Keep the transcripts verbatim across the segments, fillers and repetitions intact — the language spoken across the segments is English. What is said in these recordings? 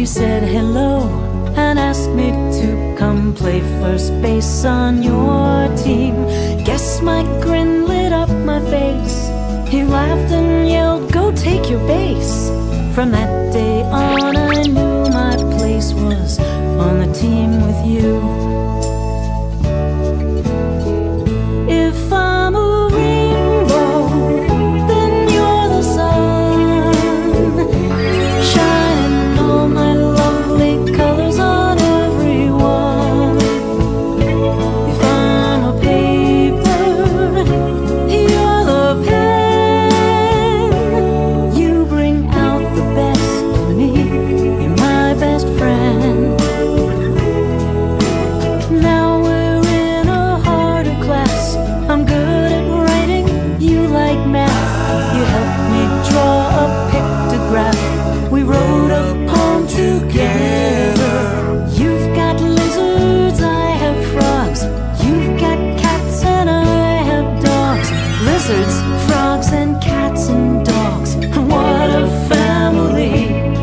You said hello and asked me to come play first base on your team. Guess my grin lit up my face. You laughed and yelled, "Go take your base." From that day on I knew my place was on the team with you. If I'm a rainbow, then you're the sun, shining all my lovely colors on everyone. If I'm a paper, you're the pen. You bring out the best in me, you're my best friend. Now we're in a harder class. I'm good at writing, you like math. You helped me draw a pictograph. We wrote a poem together. You've got lizards, I have frogs. You've got cats and I have dogs. Lizards, frogs and cats and dogs. What a family.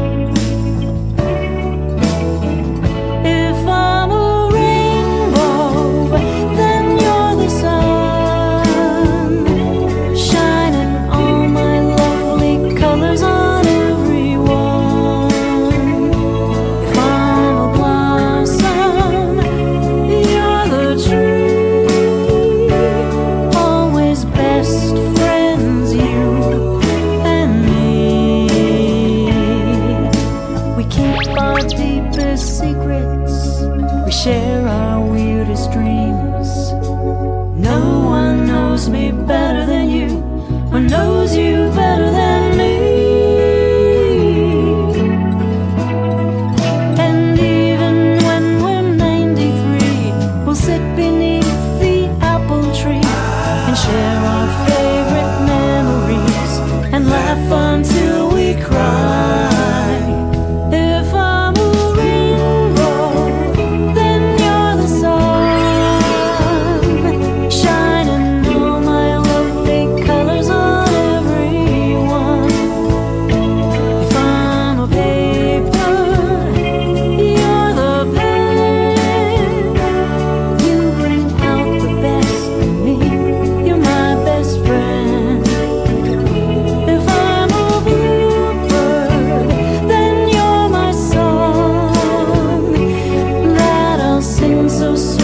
If I'm a rainbow, then you're the sun, shining all my lovely colors on everyone. If I'm a blossom, you're the tree. Always best friends, you and me. We keep our deepest secrets, we share our weirdest dreams. No one knows me better than you, or knows you better than me. And even when we're ninety-three, we'll sit beneath the apple tree and share our favorite memories and laugh until we cry. If I'm a rainbow, then you're the sun, shining all my lovely colors on everyone. If I'm a paper, you're the pen. You bring out the best in me, you're my best friend. If I'm a bluebird, then you're my song that I'll sing so sweet